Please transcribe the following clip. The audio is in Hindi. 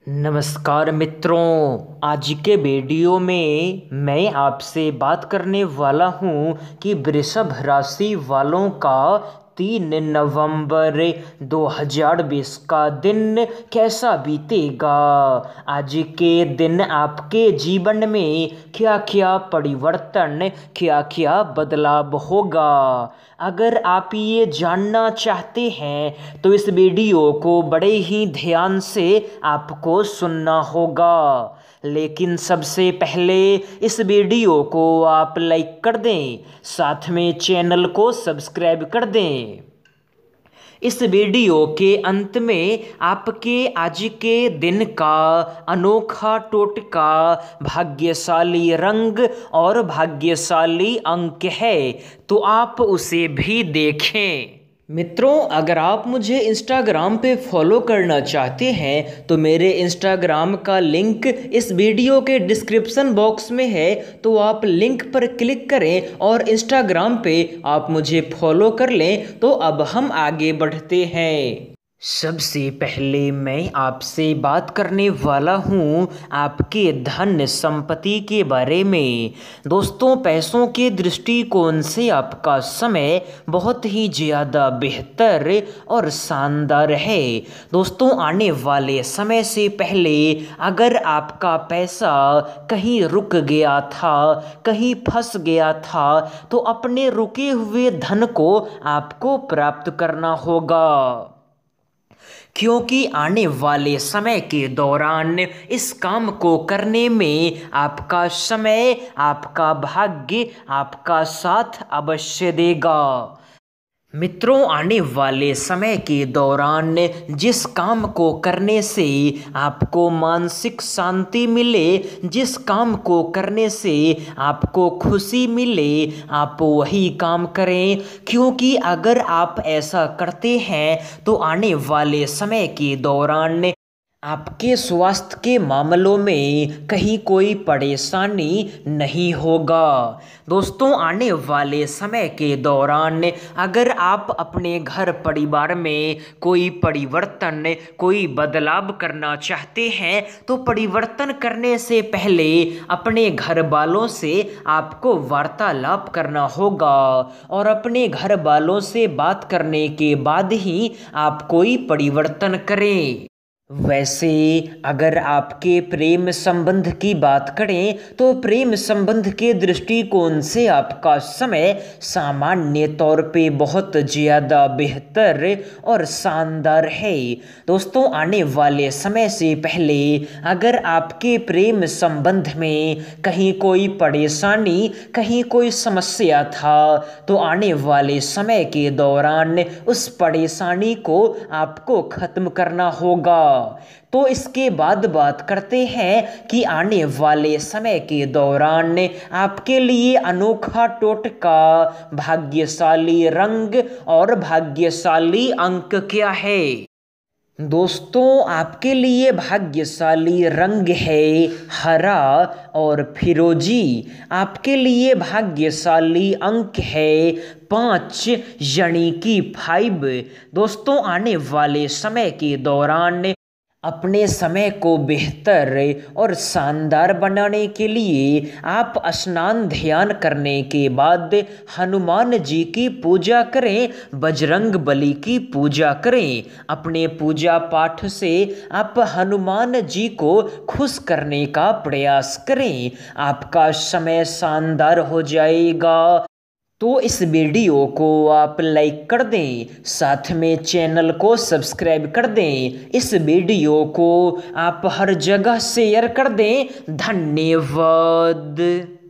नमस्कार मित्रों, आज के वीडियो में मैं आपसे बात करने वाला हूँ कि वृषभ राशि वालों का 3 नवंबर 2020 का दिन कैसा बीतेगा। आज के दिन आपके जीवन में क्या क्या परिवर्तन, क्या क्या बदलाव होगा। अगर आप ये जानना चाहते हैं तो इस वीडियो को बड़े ही ध्यान से आपको सुनना होगा। लेकिन सबसे पहले इस वीडियो को आप लाइक कर दें, साथ में चैनल को सब्सक्राइब कर दें। इस वीडियो के अंत में आपके आज के दिन का अनोखा टोटका, भाग्यशाली रंग और भाग्यशाली अंक है, तो आप उसे भी देखें। मित्रों, अगर आप मुझे इंस्टाग्राम पे फॉलो करना चाहते हैं तो मेरे इंस्टाग्राम का लिंक इस वीडियो के डिस्क्रिप्शन बॉक्स में है, तो आप लिंक पर क्लिक करें और इंस्टाग्राम पे आप मुझे फॉलो कर लें। तो अब हम आगे बढ़ते हैं। सबसे पहले मैं आपसे बात करने वाला हूँ आपके धन संपत्ति के बारे में। दोस्तों, पैसों के दृष्टिकोण से आपका समय बहुत ही ज़्यादा बेहतर और शानदार है। दोस्तों, आने वाले समय से पहले अगर आपका पैसा कहीं रुक गया था, कहीं फंस गया था, तो अपने रुके हुए धन को आपको प्राप्त करना होगा, क्योंकि आने वाले समय के दौरान इस काम को करने में आपका समय, आपका भाग्य आपका साथ अवश्य देगा। मित्रों, आने वाले समय के दौरान जिस काम को करने से आपको मानसिक शांति मिले, जिस काम को करने से आपको खुशी मिले, आप वही काम करें, क्योंकि अगर आप ऐसा करते हैं तो आने वाले समय के दौरान आपके स्वास्थ्य के मामलों में कहीं कोई परेशानी नहीं होगा। दोस्तों, आने वाले समय के दौरान अगर आप अपने घर परिवार में कोई परिवर्तन, कोई बदलाव करना चाहते हैं तो परिवर्तन करने से पहले अपने घर वालों से आपको वार्तालाप करना होगा, और अपने घर वालों से बात करने के बाद ही आप कोई परिवर्तन करें। वैसे अगर आपके प्रेम संबंध की बात करें तो प्रेम संबंध के दृष्टिकोण से आपका समय सामान्य तौर पे बहुत ज़्यादा बेहतर और शानदार है। दोस्तों, आने वाले समय से पहले अगर आपके प्रेम संबंध में कहीं कोई परेशानी, कहीं कोई समस्या था, तो आने वाले समय के दौरान उस परेशानी को आपको ख़त्म करना होगा। तो इसके बाद बात करते हैं कि आने वाले समय के दौरान आपके लिए अनोखा टोटका, भाग्यशाली रंग और भाग्यशाली अंक क्या है। दोस्तों, आपके लिए भाग्यशाली रंग है हरा और फिरोजी। आपके लिए भाग्यशाली अंक है 5 यानी कि 5। दोस्तों, आने वाले समय के दौरान अपने समय को बेहतर और शानदार बनाने के लिए आप स्नान ध्यान करने के बाद हनुमान जी की पूजा करें, बजरंग बली की पूजा करें। अपने पूजा पाठ से आप हनुमान जी को खुश करने का प्रयास करें, आपका समय शानदार हो जाएगा। तो इस वीडियो को आप लाइक कर दें, साथ में चैनल को सब्सक्राइब कर दें। इस वीडियो को आप हर जगह शेयर कर दें। धन्यवाद।